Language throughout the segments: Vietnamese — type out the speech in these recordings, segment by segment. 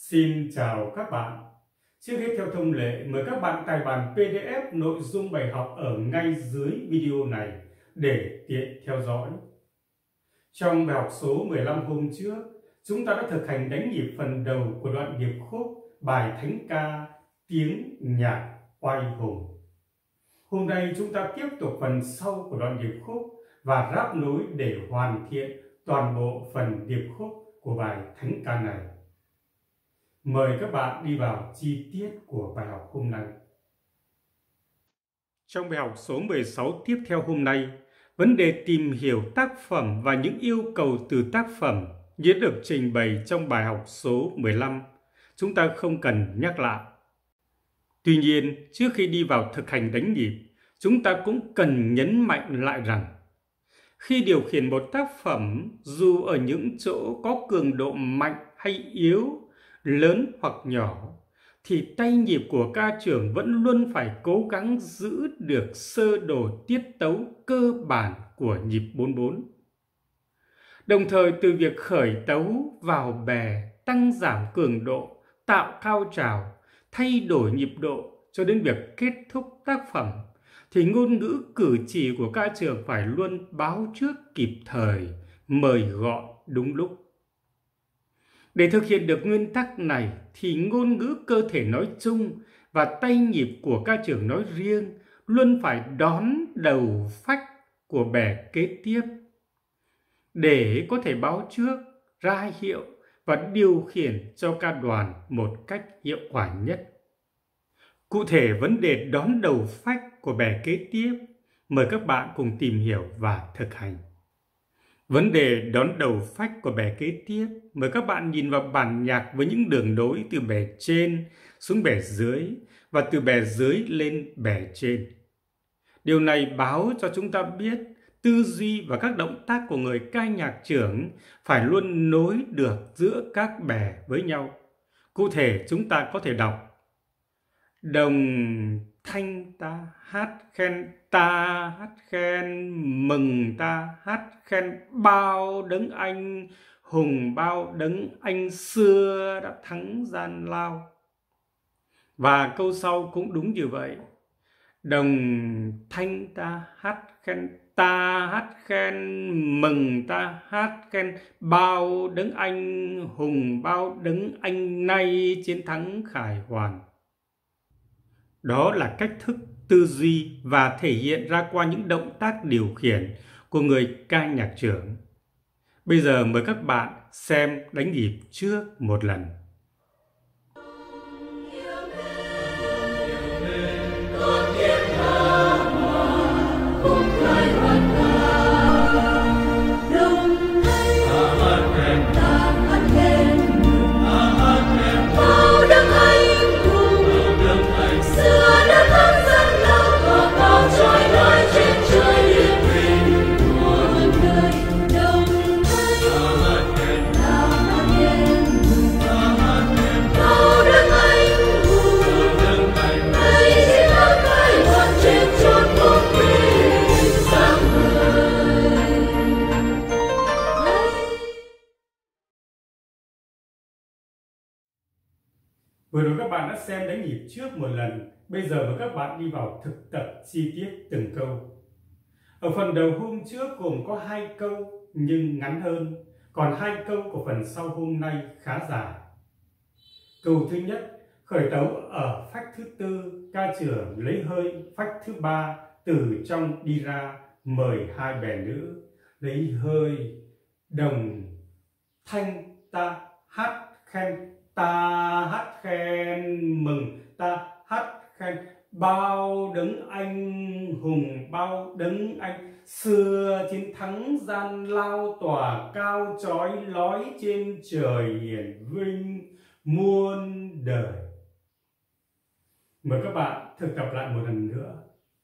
Xin chào các bạn. Trước hết theo thông lệ, mời các bạn tải bản PDF nội dung bài học ở ngay dưới video này để tiện theo dõi. Trong bài học số 15 hôm trước, chúng ta đã thực hành đánh nhịp phần đầu của đoạn điệp khúc bài thánh ca Tiếng nhạc oai hùng. Hôm nay chúng ta tiếp tục phần sau của đoạn điệp khúc và ráp nối để hoàn thiện toàn bộ phần điệp khúc của bài thánh ca này. Mời các bạn đi vào chi tiết của bài học hôm nay. Trong bài học số 16 tiếp theo hôm nay, vấn đề tìm hiểu tác phẩm và những yêu cầu từ tác phẩm như được trình bày trong bài học số 15, chúng ta không cần nhắc lại. Tuy nhiên, trước khi đi vào thực hành đánh nhịp, chúng ta cũng cần nhấn mạnh lại rằng khi điều khiển một tác phẩm, dù ở những chỗ có cường độ mạnh hay yếu, lớn hoặc nhỏ, thì tay nhịp của ca trưởng vẫn luôn phải cố gắng giữ được sơ đồ tiết tấu cơ bản của nhịp 44. Đồng thời từ việc khởi tấu vào bè, tăng giảm cường độ, tạo cao trào, thay đổi nhịp độ cho đến việc kết thúc tác phẩm, thì ngôn ngữ cử chỉ của ca trưởng phải luôn báo trước kịp thời, mời gọi đúng lúc. Để thực hiện được nguyên tắc này thì ngôn ngữ cơ thể nói chung và tay nhịp của ca trưởng nói riêng luôn phải đón đầu phách của bè kế tiếp để có thể báo trước, ra hiệu và điều khiển cho ca đoàn một cách hiệu quả nhất. Cụ thể vấn đề đón đầu phách của bè kế tiếp, mời các bạn cùng tìm hiểu và thực hành. Vấn đề đón đầu phách của bè kế tiếp, mời các bạn nhìn vào bản nhạc với những đường nối từ bè trên xuống bè dưới và từ bè dưới lên bè trên. Điều này báo cho chúng ta biết tư duy và các động tác của người ca nhạc trưởng phải luôn nối được giữa các bè với nhau. Cụ thể chúng ta có thể đọc: đồng thanh ta hát khen, ta hát khen, mừng ta hát khen, bao đấng anh hùng, bao đấng anh xưa đã thắng gian lao. Và câu sau cũng đúng như vậy: đồng thanh ta hát khen, ta hát khen, mừng ta hát khen, bao đấng anh hùng, bao đấng anh nay chiến thắng khải hoàn. Đó là cách thức tư duy và thể hiện ra qua những động tác điều khiển của người ca nhạc trưởng. Bây giờ mời các bạn xem đánh nhịp trước một lần. Vừa rồi các bạn đã xem đánh nhịp trước một lần, bây giờ mời các bạn đi vào thực tập chi tiết từng câu. Ở phần đầu hôm trước gồm có 2 câu nhưng ngắn hơn, còn 2 câu của phần sau hôm nay khá dài. Câu thứ nhất, khởi tấu ở phách thứ 4, ca trưởng lấy hơi phách thứ 3 từ trong đi ra, mời 2 bè nữ lấy hơi, đồng thanh ta hát khen, ta hát khen, mừng ta hát khen, bao đấng anh hùng, bao đấng anh xưa chiến thắng gian lao, tỏa cao chói lói trên trời hiển vinh muôn đời. Mời các bạn thực tập lại một lần nữa.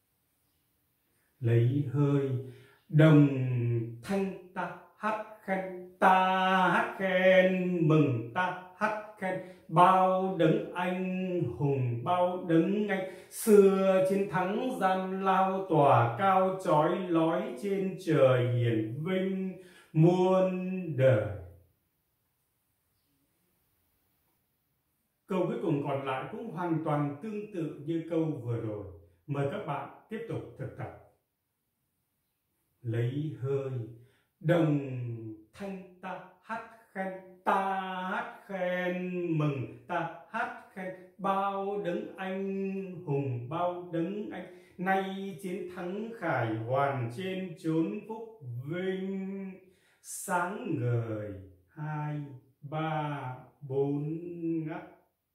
Lấy hơi, đồng thanh ta hát khen, ta hát khen, mừng ta hát khen, bao đấng anh hùng, bao đấng anh xưa chiến thắng gian lao, tỏa cao chói lói trên trời hiển vinh muôn đời. Câu cuối cùng còn lại cũng hoàn toàn tương tự như câu vừa rồi. Mời các bạn tiếp tục thực tập. Lấy hơi đồng thanh ta hát khen, ta hát khen mừng, ta hát khen bao đấng anh hùng, bao đấng anh nay chiến thắng khải hoàn trên chốn phúc vinh. Sáng ngời 2, 3, 4 ngắt.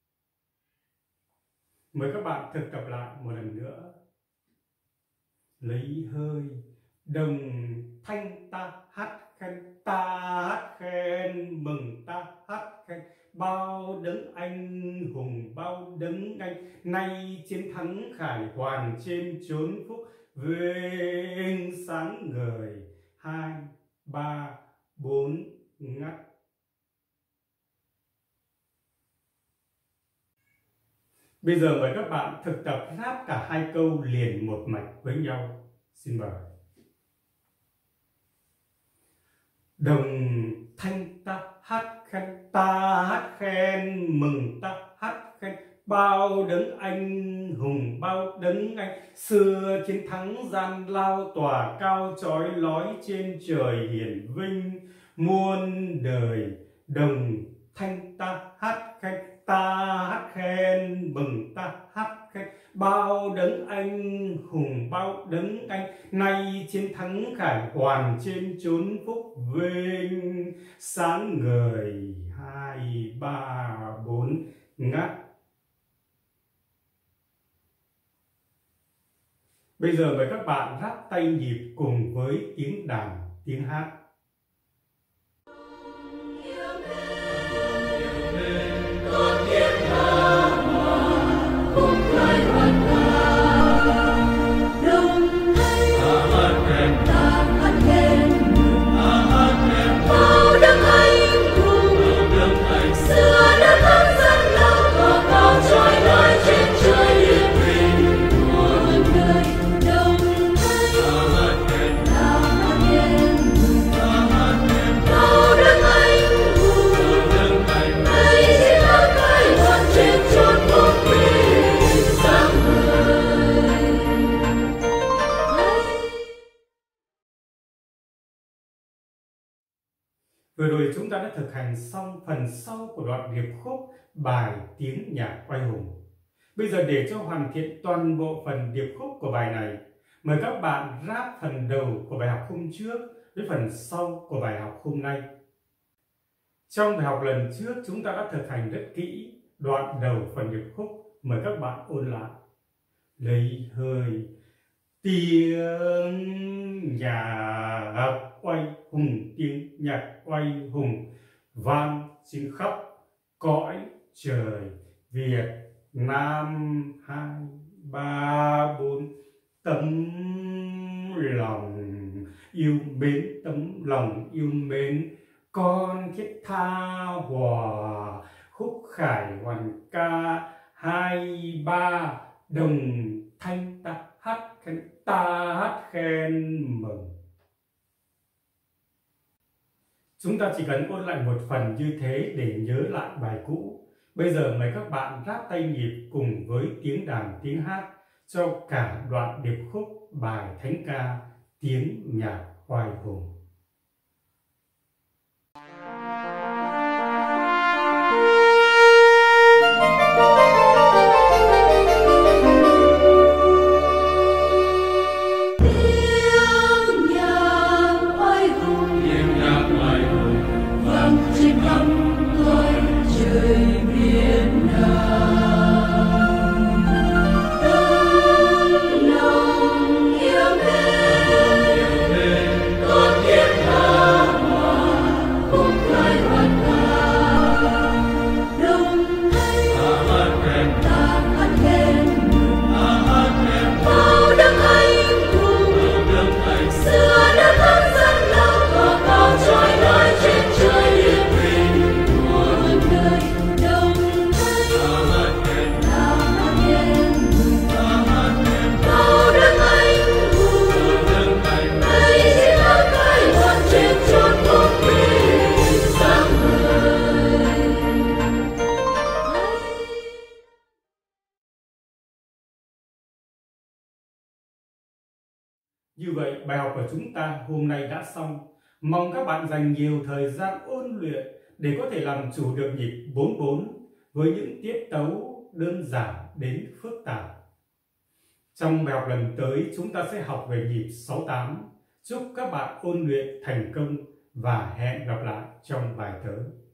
Mời các bạn thực tập lại một lần nữa. Lấy hơi đồng thanh ta hát khen, ta hát khen mừng, ta hát khen bao đấng anh hùng, bao đấng anh nay chiến thắng khải hoàn trên chốn phúc vinh. Sáng ngời 2, 3, 4 ngắt. Bây giờ mời các bạn thực tập ráp cả hai câu liền một mạch với nhau. Xin mời. Đồng thanh ta hát khen, ta hát khen mừng, ta hát khen bao đấng anh hùng, bao đấng anh xưa chiến thắng gian lao tỏa cao chói lói trên trời hiển vinh muôn đời. Đồng thanh ta hát khen, ta hát khen mừng, ta hát khen bao đấng anh hùng, bao đấng anh nay chiến thắng khải hoàn trên chốn phúc vinh. Sáng ngời 2, 3, 4 ngắt. Bây giờ mời các bạn ráp tay nhịp cùng với tiếng đàn, tiếng hát. Vừa rồi chúng ta đã thực hành xong phần sau của đoạn điệp khúc bài Tiếng Nhạc Oai Hùng. Bây giờ để cho hoàn thiện toàn bộ phần điệp khúc của bài này, mời các bạn ráp phần đầu của bài học hôm trước với phần sau của bài học hôm nay. Trong bài học lần trước chúng ta đã thực hành rất kỹ đoạn đầu phần điệp khúc, mời các bạn ôn lại. Lấy hơi tiếng nhạc oai hùng, tiếng nhạc oai hùng vang trên khắp cõi trời Việt Nam. 2, 3, 4 tấm lòng yêu mến, tấm lòng yêu mến con thiết tha hòa khúc khải hoàn ca. 2, 3 đồng thanh ta hát khen, ta hát khen mừng. Chúng ta chỉ cần ôn lại một phần như thế để nhớ lại bài cũ. Bây giờ mời các bạn ráp tay nhịp cùng với tiếng đàn, tiếng hát cho cả đoạn điệp khúc bài thánh ca Tiếng Nhạc Oai Hùng. Con Như vậy, bài học của chúng ta hôm nay đã xong. Mong các bạn dành nhiều thời gian ôn luyện để có thể làm chủ được nhịp 4/4 với những tiết tấu đơn giản đến phức tạp. Trong bài học lần tới, chúng ta sẽ học về nhịp 6/8. Chúc các bạn ôn luyện thành công và hẹn gặp lại trong bài tới.